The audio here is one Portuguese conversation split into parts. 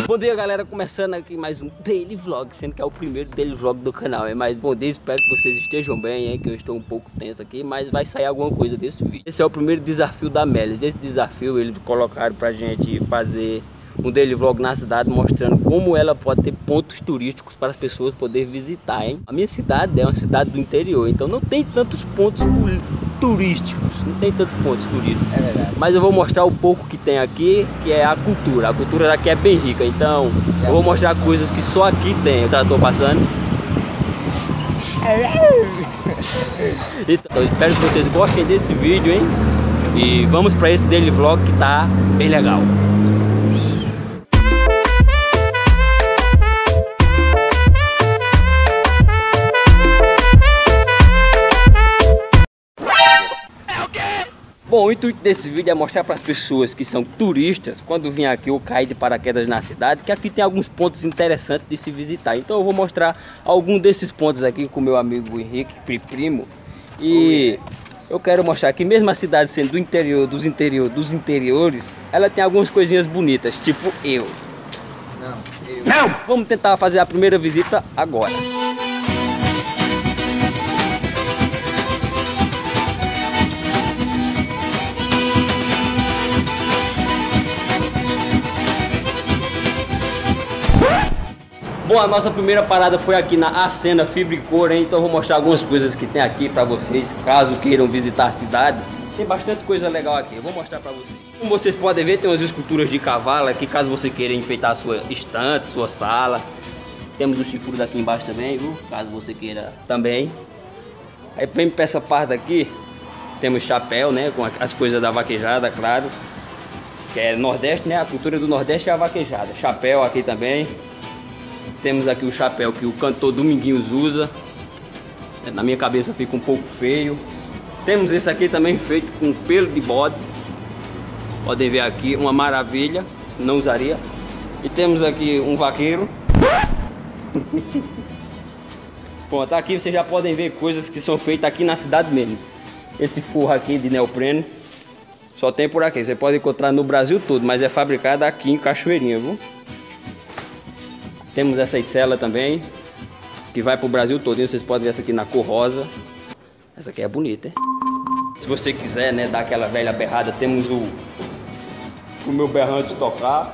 Bom dia, galera, começando aqui mais um daily vlog, sendo que é o primeiro daily vlog do canal, mas bom dia, espero que vocês estejam bem, hein, que eu estou um pouco tenso aqui, mas vai sair alguma coisa desse vídeo. Esse é o primeiro desafio da Melis. Esse desafio eles colocaram pra gente fazer um daily vlog na cidade, mostrando como ela pode ter pontos turísticos para as pessoas poderem visitar, hein. A minha cidade é uma cidade do interior, então não tem tantos pontos turísticos, não tem tantos pontos turísticos, é verdade. Mas eu vou mostrar o pouco que tem aqui, que é a cultura daqui é bem rica, então eu vou mostrar coisas que só aqui tem. Tá, tô passando. Então, eu espero que vocês gostem desse vídeo, hein, e vamos para esse daily vlog que tá bem legal. Bom, o intuito desse vídeo é mostrar para as pessoas que são turistas, quando vêm aqui ou cair de paraquedas na cidade, que aqui tem alguns pontos interessantes de se visitar. Então eu vou mostrar algum desses pontos aqui com meu amigo Henrique, primo. E eu quero mostrar que mesmo a cidade sendo do interior, dos interiores, ela tem algumas coisinhas bonitas, tipo eu. Não! Vamos tentar fazer a primeira visita agora. Bom, a nossa primeira parada foi aqui na Acena Fibricor, hein? Então eu vou mostrar algumas coisas que tem aqui pra vocês, caso queiram visitar a cidade. Tem bastante coisa legal aqui, eu vou mostrar pra vocês. Como vocês podem ver, tem umas esculturas de cavalo aqui, caso você queira enfeitar a sua estante, sua sala. Temos o chifrudo daqui embaixo também, viu? Caso você queira também. Aí vem pra essa parte aqui, temos chapéu, né? Com as coisas da vaquejada, claro. Que é Nordeste, né? A cultura do Nordeste é a vaquejada. Chapéu aqui também. Temos aqui o chapéu que o cantor Dominguinhos usa. Na minha cabeça fica um pouco feio. Temos esse aqui também feito com pelo de bode. Podem ver aqui, uma maravilha. Não usaria. E temos aqui um vaqueiro. Bom, tá aqui, vocês já podem ver coisas que são feitas aqui na cidade mesmo. Esse forro aqui de neoprene só tem por aqui. Você pode encontrar no Brasil todo, mas é fabricado aqui em Cachoeirinha, viu? Temos essa cela também, que vai para o Brasil todo. Vocês podem ver essa aqui na cor rosa. Essa aqui é bonita, hein? Se você quiser, né, dar aquela velha berrada, temos o meu berrante tocar.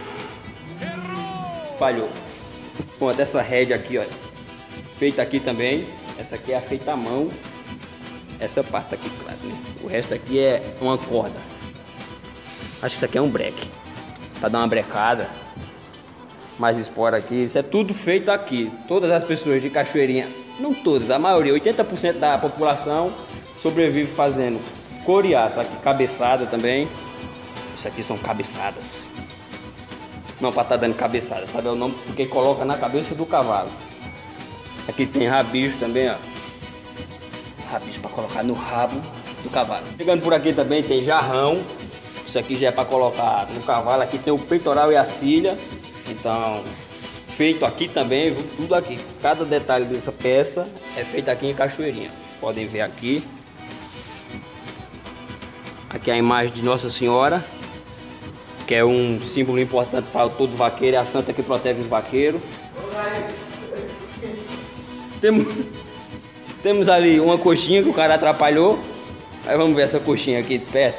Falhou. Bom, dessa rédea aqui, ó, feita aqui também. Essa aqui é feita à mão. Essa parte aqui, claro, né? O resto aqui é uma corda. Acho que isso aqui é um breque, para dar uma brecada. Mais espora aqui, isso é tudo feito aqui. Todas as pessoas de Cachoeirinha, não todas, a maioria, 80% da população sobrevive fazendo coriaça, aqui cabeçada também. Isso aqui são cabeçadas. Não para estar dando cabeçada, sabe o nome? Porque coloca na cabeça do cavalo. Aqui tem rabicho também, ó. Rabicho para colocar no rabo do cavalo. Chegando por aqui também tem jarrão. Isso aqui já é para colocar no cavalo. Aqui tem o peitoral e a cilha. Então, feito aqui também, viu? Tudo aqui. Cada detalhe dessa peça é feito aqui em Cachoeirinha. Podem ver aqui. Aqui é a imagem de Nossa Senhora, que é um símbolo importante para todo vaqueiro. É a santa que protege os vaqueiros. Temos ali uma coxinha que o cara atrapalhou. Aí vamos ver essa coxinha aqui de perto.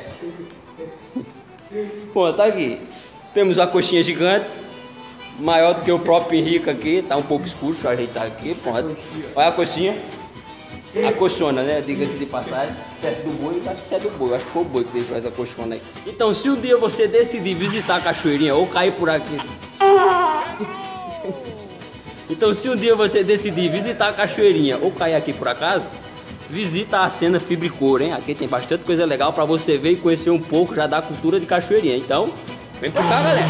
Pô, tá aqui. Temos a coxinha gigante, maior do que o próprio Henrique aqui. Tá um pouco escuro, deixa eu ajeitar aqui. Pronto. Olha a coxinha. A coxona, né? Diga-se de passagem. Se é do boi, acho que é do boi. Acho que foi o boi que deixou essa coxona aqui. Então, se um dia você decidir visitar a Cachoeirinha ou cair por aqui. Então, se um dia você decidir visitar a Cachoeirinha ou cair aqui por acaso, visita a Acena Fibricor, hein? Aqui tem bastante coisa legal para você ver e conhecer um pouco já da cultura de Cachoeirinha. Então, vem pra cá, galera.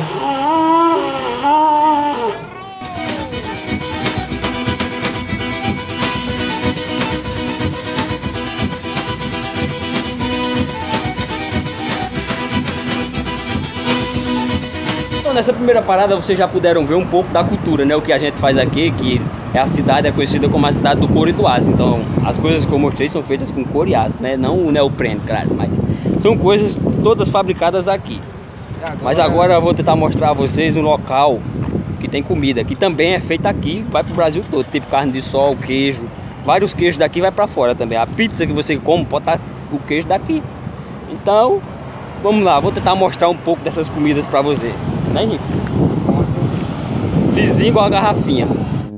Nessa primeira parada vocês já puderam ver um pouco da cultura, né? O que a gente faz aqui, que a cidade é conhecida como a cidade do couro e do aço. Então as coisas que eu mostrei são feitas com couro e aço, né? Não o neoprene, claro, mas são coisas todas fabricadas aqui. Mas agora eu vou tentar mostrar a vocês um local que tem comida, que também é feita aqui, vai pro Brasil todo, tipo carne de sol, queijo, vários queijos daqui vai para fora também. A pizza que você come pode estar o queijo daqui. Então, vamos lá, vou tentar mostrar um pouco dessas comidas para você, né, Henrique? Lisinho igual a garrafinha.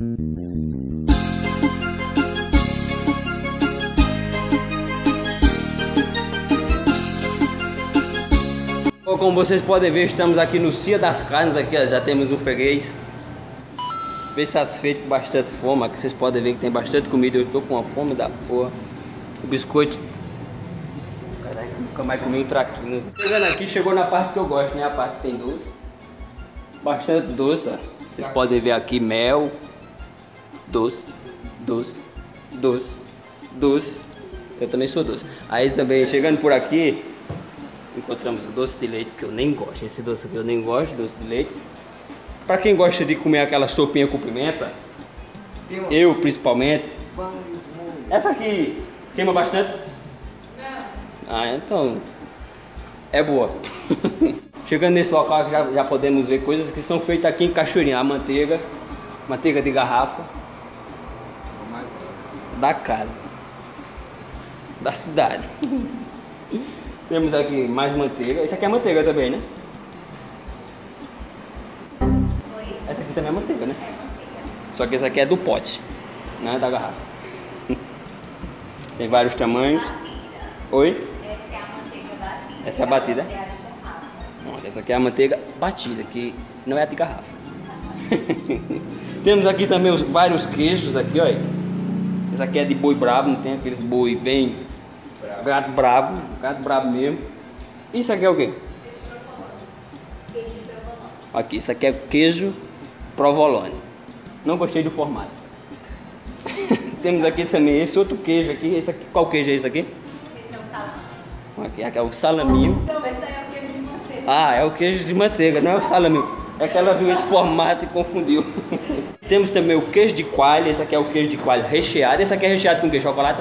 Como vocês podem ver, estamos aqui no Cia das Carnes, aqui ó, já temos um freguês bem satisfeito, com bastante fome. Aqui vocês podem ver que tem bastante comida. Eu tô com uma fome da porra. O biscoito, caraca, nunca mais comi um traquinas. Chegando aqui, chegou na parte que eu gosto, né? A parte que tem doce, bastante doce, ó. Vocês podem ver aqui mel, doce, doce, doce, doce. Eu também sou doce. Aí também, chegando por aqui, encontramos o doce de leite, que eu nem gosto. Esse doce aqui eu nem gosto, doce de leite. Pra quem gosta de comer aquela sopinha com pimenta, eu principalmente. Essa aqui queima bastante? Não. Ah, então é boa. Chegando nesse local já podemos ver coisas que são feitas aqui em Cachoeirinha. A manteiga de garrafa da casa, da cidade. Temos aqui mais manteiga. Isso aqui é manteiga também, né? Essa aqui também é manteiga, né? É manteiga. Só que essa aqui é do pote, não é da garrafa. Tem vários tamanhos. Oi? Essa é a manteiga batida. Essa é a batida? Essa aqui é a manteiga batida, que não é a de garrafa. Temos aqui também vários queijos aqui, olha. Essa aqui é de boi brabo, não tem aqueles boi bem... Gato brabo mesmo. Isso aqui é o quê? Queijo provolone. Aqui, isso aqui é queijo provolone. Não gostei do formato. Temos aqui também esse outro queijo aqui. Esse aqui, qual queijo é esse aqui? Esse é o salame. Aqui é o salaminho. Não, esse aí é o queijo de manteiga. Ah, é o queijo de manteiga, não é o salaminho. É que ela viu esse formato e confundiu. Temos também o queijo de coalho. Esse aqui é o queijo de coalho recheado. Esse aqui é recheado com quê? Chocolate?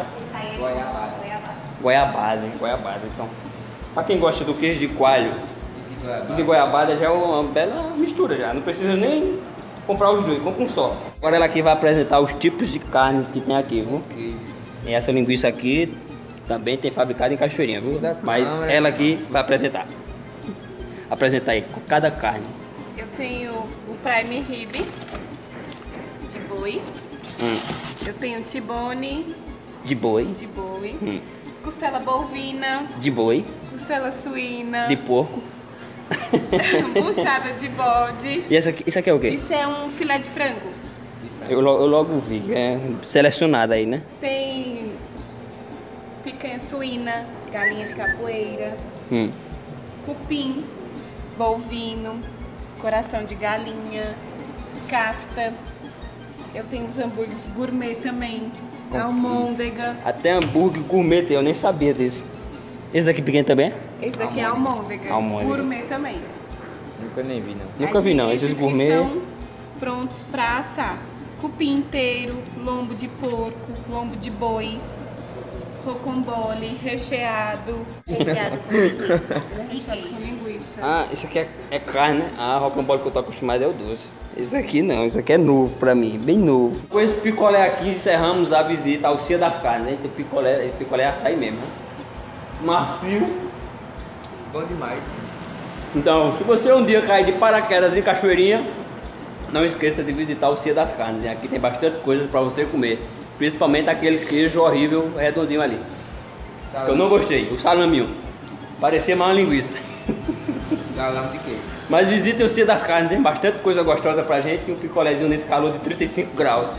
Goiabada. Então, para quem gosta do queijo de coalho e de goiabada, já é uma bela mistura já. Não precisa nem comprar os dois, compra um só. Agora ela aqui vai apresentar os tipos de carnes que tem aqui, viu? E essa linguiça aqui também tem fabricada em Cachoeirinha, viu? Mas ela aqui vai apresentar. Apresentar aí cada carne. Eu tenho o prime rib de boi. Eu tenho tibone de boi. Costela bovina. De boi. Costela suína. De porco. Buchada de bode. E isso aqui é o quê? Isso é um filé de frango. Eu logo vi, é selecionado aí, né? Tem picanha suína, galinha de capoeira, cupim, bovino, coração de galinha, kafta. Eu tenho os hambúrgueres gourmet também. Almôndega. Até hambúrguer gourmet tem, eu nem sabia desse. Esse daqui pequeno também? Esse daqui é almôndega. Gourmet também. Nunca nem vi, não. Nunca vi, não. Esses gourmet estão prontos para assar. Cupim inteiro, lombo de porco, lombo de boi, rocambole, recheado. Recheado com linguiça. Ah, isso aqui é carne, né? Ah, rocambole que eu tô acostumado é o doce. Esse aqui não, isso aqui é novo pra mim, bem novo. Com esse picolé aqui encerramos a visita ao Cia das Carnes, né? Tem picolé é açaí mesmo, né? Macio. Bom demais. Então, se você um dia cair de paraquedas em Cachoeirinha, não esqueça de visitar o Cia das Carnes, né? Aqui tem bastante coisa pra você comer. Principalmente aquele queijo horrível redondinho ali. Salame. Eu não gostei, o salaminho. Parecia mais uma linguiça. Salame de queijo. Mas visitem o Cia das Carnes, tem bastante coisa gostosa pra gente e um picolézinho nesse calor de 35 graus.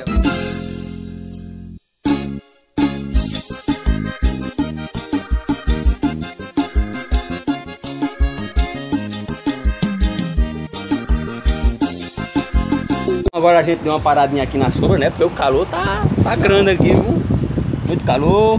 Agora a gente deu uma paradinha aqui na sombra, né? Porque o calor tá grande aqui, viu? Muito calor.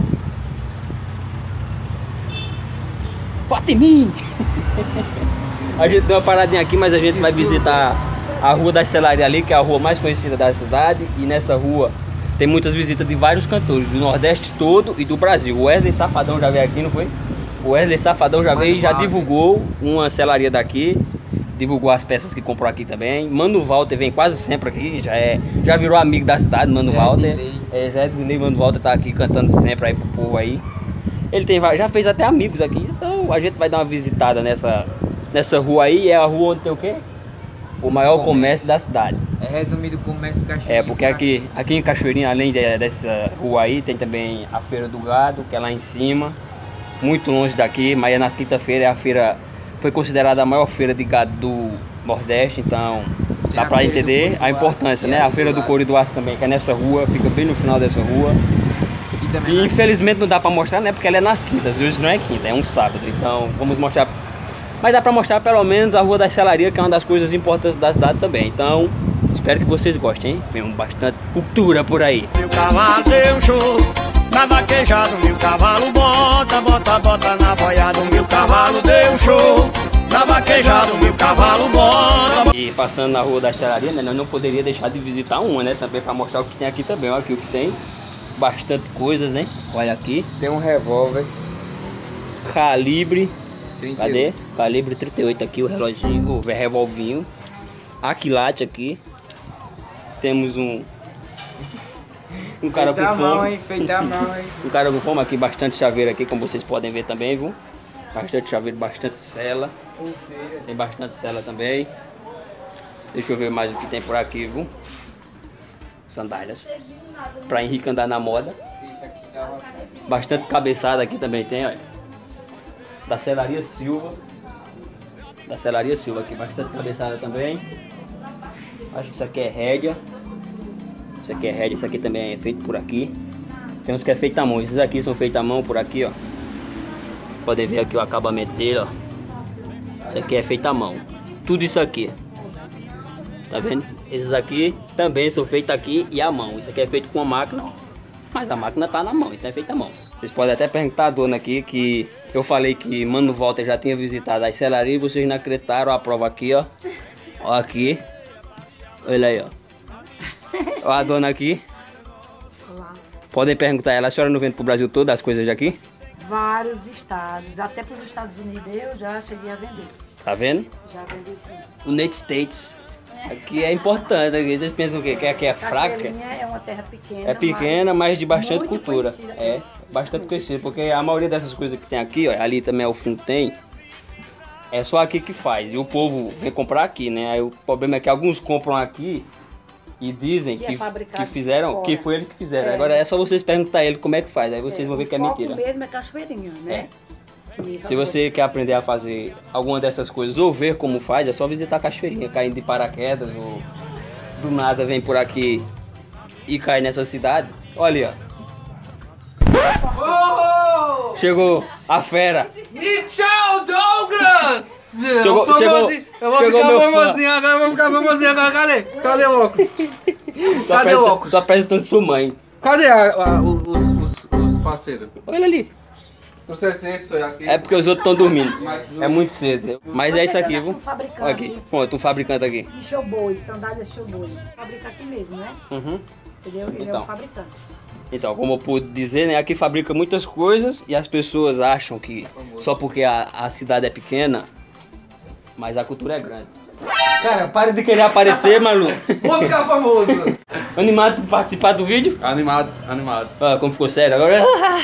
Bota em mim! A gente deu uma paradinha aqui, mas a gente vai visitar a Rua da Estelaria ali, que é a rua mais conhecida da cidade. E nessa rua tem muitas visitas de vários cantores, do Nordeste todo e do Brasil. O Wesley Safadão já veio aqui, não foi? O Wesley Safadão já veio e já divulgou uma selaria daqui. divulgou as peças que comprou aqui também. Mano Walter vem quase sempre aqui, já virou amigo da cidade, Mano Walter. Já é de lei, Mano Walter tá aqui cantando sempre aí pro povo aí. Ele já fez até amigos aqui, então a gente vai dar uma visitada nessa rua aí. É a rua onde tem o quê? O maior comércio da cidade. É resumido o comércio Cachoeirinha. É, porque aqui em Cachoeirinha, além dessa rua aí, tem também a Feira do Gado, que é lá em cima, muito longe daqui, mas é nas quinta-feiras. A feira foi considerada a maior feira de gado do Nordeste, então dá pra entender a importância, né? A Feira do Couro e do Aço também, que é nessa rua, fica bem no final dessa rua. E infelizmente não dá pra mostrar, né? Porque ela é nas quintas, e hoje não é quinta, é um sábado, então vamos mostrar. Mas dá pra mostrar pelo menos a Rua da Selaria, que é uma das coisas importantes da cidade também. Então, espero que vocês gostem, hein? Vem bastante cultura por aí. Meu cavalo deu show, na vaquejada, meu cavalo bota, bota, bota na boiada. Meu cavalo deu show, na vaquejada, meu cavalo bota. E passando na Rua da Selaria, né? Nós não poderia deixar de visitar uma, né? Também pra mostrar o que tem aqui também. Olha aqui o que tem. Bastante coisas, hein? Olha aqui. Tem um revólver. Calibre. 38. Cadê? Calibre 38 aqui, o reloginho, o revolvinho. Aquilate aqui. Temos um cara com fome. Feita a mão, hein? Um cara com fome aqui, bastante chaveiro aqui, como vocês podem ver também, viu? Bastante chaveiro, bastante sela. Tem bastante sela também. Deixa eu ver mais o que tem por aqui, viu? Sandálias. Pra Henrique andar na moda. Bastante cabeçada aqui também tem, olha. Da Selaria Silva. Da Selaria Silva aqui, bastante cabeçada também. Acho que isso aqui é rédea. Isso aqui é rédea, isso aqui também é feito por aqui. Tem uns que é feito à mão, esses aqui são feitos à mão por aqui, ó. Podem ver aqui o acabamento dele, ó. Isso aqui é feito à mão. Tudo isso aqui. Tá vendo? Esses aqui também são feitos aqui e à mão. Isso aqui é feito com a máquina, mas a máquina tá na mão, então é feito à mão. Vocês podem até perguntar a dona aqui que eu falei que Mano Walter já tinha visitado a selaria e vocês não acreditaram. A prova aqui, ó. Ó aqui. Olha aí, ó. Ó a dona aqui. Olá. Podem perguntar a ela, a senhora não vende pro Brasil todo as coisas daqui? Vários estados, até para os Estados Unidos eu já cheguei a vender. Tá vendo? Já vendi sim. United States. Aqui é importante, vocês pensam o quê? Que aqui é fraca? Cachoeirinha é uma terra pequena. É pequena, mas de bastante muito cultura. conhecida. É, bastante conhecida, porque a maioria dessas coisas que tem aqui, ó, ali também ao fundo tem, é só aqui que faz. E o povo vem comprar aqui, né? Aí o problema é que alguns compram aqui e dizem Que é que fizeram, fora. que foi eles que fizeram. É. Agora é só vocês perguntar a ele como é que faz, aí vocês vão ver que é mentira. O foco mesmo é cachoeirinha, né? Se você quer aprender a fazer alguma dessas coisas ou ver como faz, é só visitar a Cachoeirinha, caindo de paraquedas ou do nada vem por aqui e cai nessa cidade. Olha, ó. Chegou a fera. Tchau, Douglas! Chegou meu famosinho agora, eu vou ficar famosinho agora. Cadê o óculos? Cadê o óculos? Tô apresentando sua mãe. Cadê os parceiros? Olha ali. Aqui. É porque os outros estão dormindo. É muito cedo. Mas é isso aqui, viu? Fabricante. Olha aqui. Pronto, um fabricante aqui. E showboy, sandália showboy. Fabrica aqui mesmo, né? Uhum. Entendeu? Ele é Então. o fabricante. Então, como eu pude dizer, né, aqui fabrica muitas coisas e as pessoas acham que só porque a cidade é pequena, mas a cultura é grande. Cara, para de querer aparecer, maluco. Vou ficar famoso! Animado pra participar do vídeo? Animado. Ah, como ficou sério agora?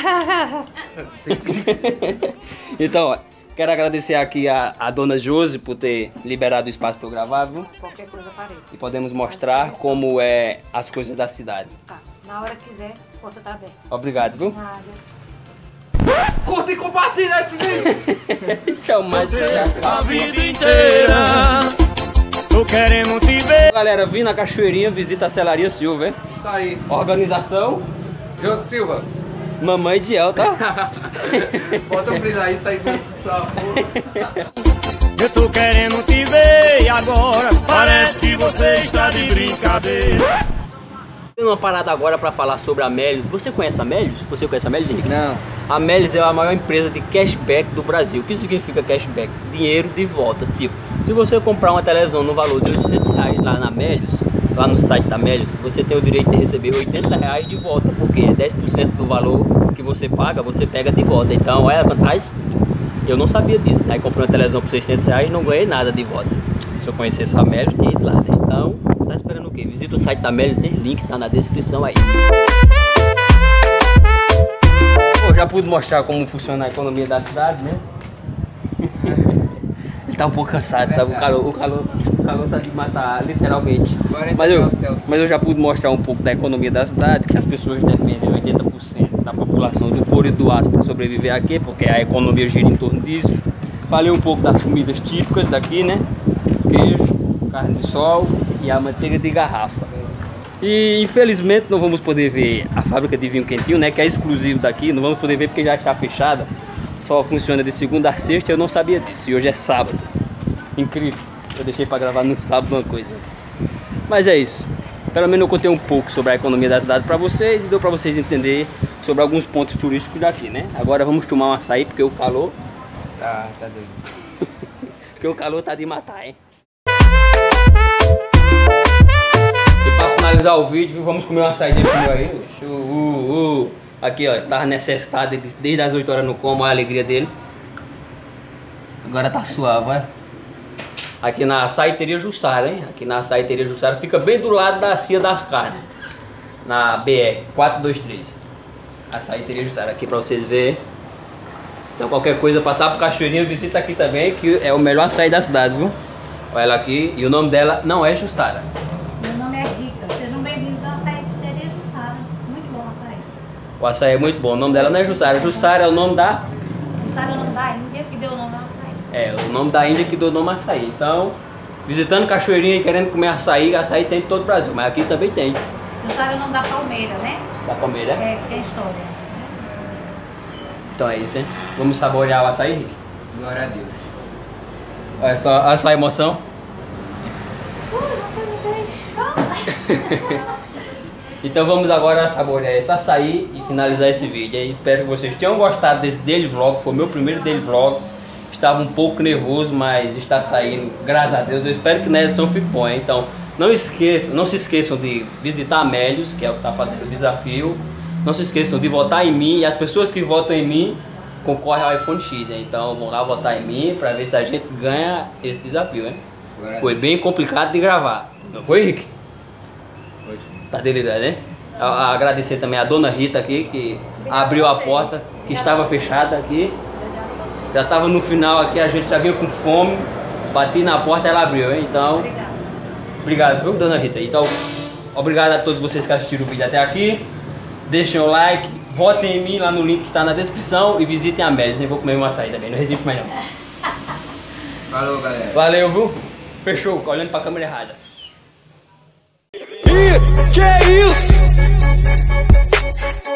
Então, ó, quero agradecer aqui a dona Josi por ter liberado o espaço para eu gravar, viu? Qualquer coisa apareça. E podemos mostrar como é as coisas da cidade. Tá. Na hora que quiser, as portas tá abertas. Obrigado, viu? Nada. Curta e compartilha esse vídeo! Isso é o mais legal. A vida inteira, tô querendo te ver. Galera, vim na Cachoeirinha, visita a Selaria Silva, hein? Isso aí. Organização, Jô Silva. mamãe de El, tá? Bota um brilho aí, sai do sal. Eu tô querendo te ver e agora parece que você está de brincadeira. Tem uma parada agora para falar sobre a Melius. Você conhece a Melius? Você conhece a Melius, Henrique? Não. A Melius é a maior empresa de cashback do Brasil. O que significa cashback? Dinheiro de volta. Tipo, se você comprar uma televisão no valor de R$800 lá na Melius, lá no site da Melius, você tem o direito de receber R$80 de volta, porque 10% do valor que você paga, você pega de volta. Então, é a vantagem. Eu não sabia disso. Aí comprei uma televisão por R$600 e não ganhei nada de volta. Se eu conhecesse a Melios, tinha ido lá, né? Então, tá esperando o quê? Visita o site da Melios, né? Link tá na descrição aí. Pô, já pude mostrar como funciona a economia da cidade, né? Ele tá um pouco cansado, sabe? O calor tá de matar, literalmente. Mas eu já pude mostrar um pouco da economia da cidade, que as pessoas dependem 80% da população do couro e do aço para sobreviver aqui, porque a economia gira em torno disso. Falei um pouco das comidas típicas daqui, né? Queijo, carne de sol e a manteiga de garrafa. E infelizmente não vamos poder ver a fábrica de vinho quentinho, né? Que é exclusivo daqui, não vamos poder ver porque já está fechada. Só funciona de segunda a sexta, eu não sabia disso. E hoje é sábado. Incrível. Eu deixei para gravar no sábado uma coisa. Mas é isso. Pelo menos eu contei um pouco sobre a economia da cidade para vocês e deu para vocês entender sobre alguns pontos turísticos daqui, né? Agora vamos tomar um açaí porque o calor... Tá doido. Porque o calor tá de matar, hein? E para finalizar o vídeo, vamos comer um açaí de frio aí. Aqui, ó, tava necessitado desde as 8 horas no como, olha a alegria dele. Agora tá suave, olha. Aqui na açaiteria Jussara, hein? Aqui na açaiteria Jussara, fica bem do lado da Cia das Carnes. Na BR 423. Açaiteria Jussara, aqui pra vocês verem. Então qualquer coisa, passar pro Cachoeirinha, visita aqui também, que é o melhor açaí da cidade, viu? Olha ela aqui, e o nome dela não é Jussara. Meu nome é Rita, sejam bem-vindos ao açaiteria Jussara. Muito bom o açaí. O açaí é muito bom, o nome dela não é Jussara. Jussara é o nome da... Jussara é o nome da Índia que deu o nome ao açaí. É, o nome da Índia que deu o nome ao açaí. Então, visitando Cachoeirinha e querendo comer açaí tem em todo o Brasil, mas aqui também tem. Jussara é o nome da palmeira, né? Da palmeira? É, tem história. Então é isso, hein? Vamos saborear o açaí, Rick? Glória a Deus. Olha só a emoção. Você me deixou. Então vamos agora saborear esse açaí e finalizar esse vídeo. E espero que vocês tenham gostado desse daily vlog. Foi o meu primeiro daily vlog. Estava um pouco nervoso, mas está saindo, graças a Deus. Eu espero que na edição fique bom, hein? Então não se esqueçam de visitar a Melios, que é o que está fazendo o desafio. Não se esqueçam de votar em mim, e as pessoas que votam em mim concorrem ao iPhone X, hein? Então vão lá votar em mim para ver se a gente ganha esse desafio, hein? Foi bem complicado de gravar, não foi, Rick? Foi. Tá delirando, né? Agradecer também a dona Rita aqui, que abriu a porta, que estava fechada aqui. Já estava no final aqui, a gente já vinha com fome, bati na porta e ela abriu, hein? Então, obrigado, viu, dona Rita? Então, obrigado a todos vocês que assistiram o vídeo até aqui. Deixem o like, votem em mim lá no link que está na descrição e visitem a Melios. Eu vou comer uma açaí também, não resisto mais não. Falou, galera. Valeu, viu? Fechou, olhando pra câmera errada. Que é isso?